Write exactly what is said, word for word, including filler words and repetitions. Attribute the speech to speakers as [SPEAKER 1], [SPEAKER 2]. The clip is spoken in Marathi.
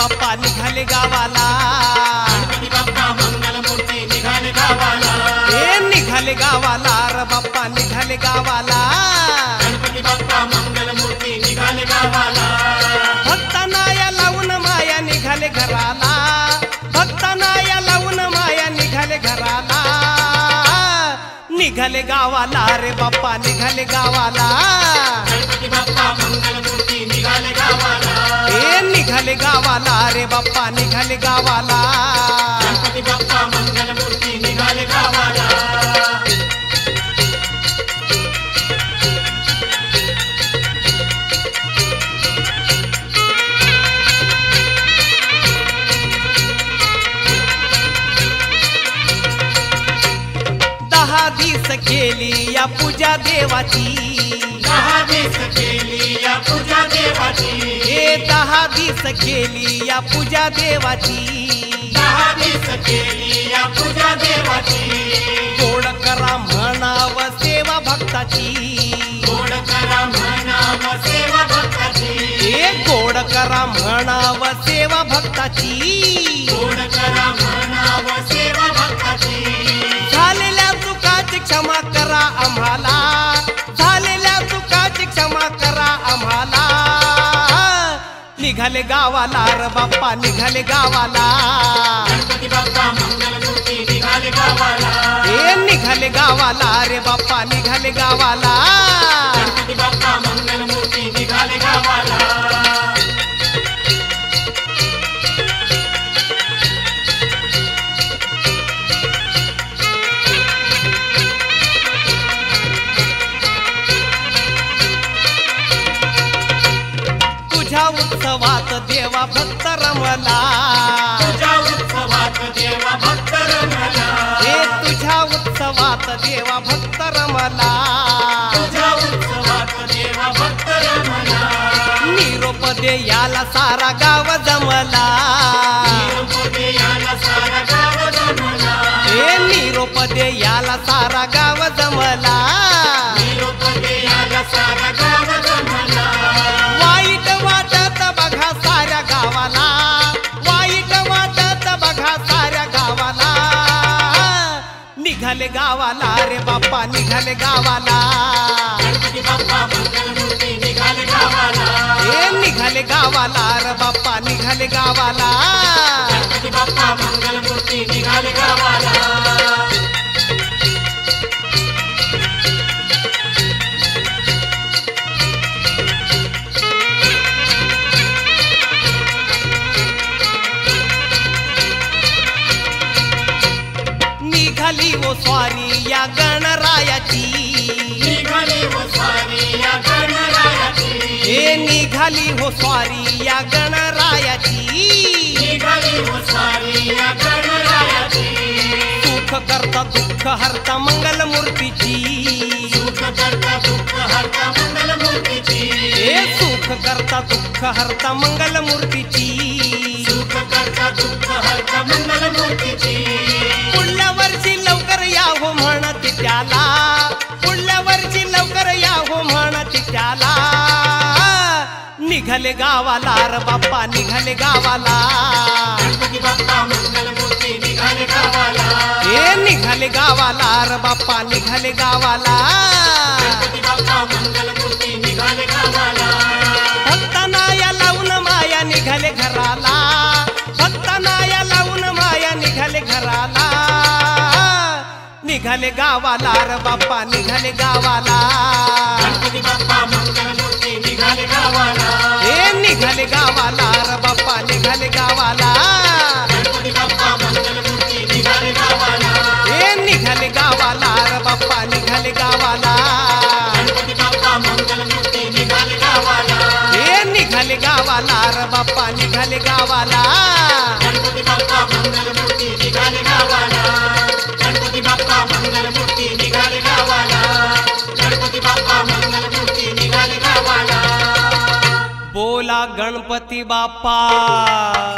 [SPEAKER 1] बाप्पा निघाले गावाला,
[SPEAKER 2] गणपती बाप्पा मंगलमूर्ती निघाले गावाला,
[SPEAKER 1] हे निघाले गावाला र बाप्पा निघाले गावाला,
[SPEAKER 2] गणपती बाप्पा मंगलमूर्ती निघाले गावाला,
[SPEAKER 1] भक्तांना या लावून माया निघाले घराला, भक्तांना या लावून माया निघाले घराला, निघाले गावाला रे बाप्पा निघाले गावाला,
[SPEAKER 2] गणपती बाप्पा मंगलमूर्ती निघाले गावाला,
[SPEAKER 1] हे निघाले गावाला रे बाप्पा निघाले गावाला,
[SPEAKER 2] गणपती बाप्पा मंगलमूर्ती निघाले गावाला,
[SPEAKER 1] दहा दिस केली या पूजा देवाची,
[SPEAKER 2] दहा दिस केली या पूजा देवाची,
[SPEAKER 1] हे दहा दिस केली या पूजा देवाची,
[SPEAKER 2] दहा दिस केली या पूजा देवाची,
[SPEAKER 1] गोड करा म्हणाव सेवा भक्ताची,
[SPEAKER 2] गोड करा म्हणाव सेवा भक्ताची,
[SPEAKER 1] हे गोड करा म्हणाव सेवा भक्ताची,
[SPEAKER 2] गोड करा म्हणाव सेवा भक्ताची,
[SPEAKER 1] झालेल्या चुकाची क्षमा करा आम्हाला, झालेल्या चुकाची क्षमा करा आम्हाला, निघाले गावाला र बाप्पा निघाले गावाला,
[SPEAKER 2] गणपती बाप्पा मंगलमूर्ती निघाले गावाला,
[SPEAKER 1] हे निघाले गावाला रे बाप्पा निघाले गावाला,
[SPEAKER 2] गणपती बाप्पा मंगलमूर्ती निघाले गावाला,
[SPEAKER 1] तुझ्या उत्सवात देवा भक्त रमला,
[SPEAKER 2] तुझ्या उत्सवात देवा भक्त रमला,
[SPEAKER 1] हे तुझ्या उत्सवात देवा भक्त रमला,
[SPEAKER 2] तुझ्या उत्सवात देवा भक्त रमला,
[SPEAKER 1] निरोप दे याला सारा गाव जमला,
[SPEAKER 2] निरोप दे याला सारा गाव जमला,
[SPEAKER 1] हे निरोप दे याला सारा गाव जमला,
[SPEAKER 2] निरोप दे याला सारा गाव जमला,
[SPEAKER 1] वाईट वाटत बघा साऱ्या गावाला, वाईट वाटत बघा साऱ्या गावाला, निघाले गावाला रे बाप्पा निघाले गावाला,
[SPEAKER 2] गणपती बाप्पा मंगलमूर्ती निघाले गावाला,
[SPEAKER 1] हे निघाले गावाला रे बाप्पा निघाले गावाला,
[SPEAKER 2] गणपती बाप्पा मंगलमूर्ती निघाले गावाला,
[SPEAKER 1] निघाली वो स्वारी या गणरायाची,
[SPEAKER 2] निघाली हो स्वारी या गणरायाची,
[SPEAKER 1] हे निघाली हो स्वारी या गणरायाची,
[SPEAKER 2] निघाली हो स्वारी या गणरायाची,
[SPEAKER 1] सुख करता दुःख हरता मंगल मूर्तीची,
[SPEAKER 2] सुख करता दुःख हरता मंगलमूर्तीची,
[SPEAKER 1] हे सुख करता दुःख हरता मंगल मूर्तीची,
[SPEAKER 2] सुख करता दुःख हरता मंगलमूर्तीची,
[SPEAKER 1] पुढल्या वर्षी लवकर या हो म्हणती त्याला, पुढल्या वर्षी लवकर या हो म्हणती त्याला, निघाले गावाला र बाप्पा निघाले गावाला,
[SPEAKER 2] गणपती बाप्पा मंगलमूर्ती निघाले गावाला,
[SPEAKER 1] हे निघाले गावाला र बाप्पा निघाले गावाला,
[SPEAKER 2] गणपती बाप्पा मंगलमूर्ती निघाले गावाला,
[SPEAKER 1] भक्तांना या लावून माया निघाले घराला, भक्तांना या लावून माया निघाले घराला, निघाले गावाला र बाप्पा निघाले गावाला,
[SPEAKER 2] गणपती बाप्पा मंगलमूर्ती निघाले गावाला,
[SPEAKER 1] हे निघाले गावाला र बाप्पा निघाले गावाला,
[SPEAKER 2] गणपती बाप्पा मंगलमूर्ती निघाले गावाला,
[SPEAKER 1] हे निघाले गावाला र बाप्पा निघाले गावाला,
[SPEAKER 2] गणपती बाप्पा मंगलमूर्ती निघाले गावाला,
[SPEAKER 1] हे निघाले गावाला र बाप्पा निघाले गावाला,
[SPEAKER 2] गणपती बाप्पा मंगलमूर्ती निघाले गावाला, गणपती बाप्पा मंगलमूर्ती निघाले गावाला, गणपती बाप्पा मंगलमूर्ती निघाले गावाला,
[SPEAKER 1] बोला गणपती बाप्पा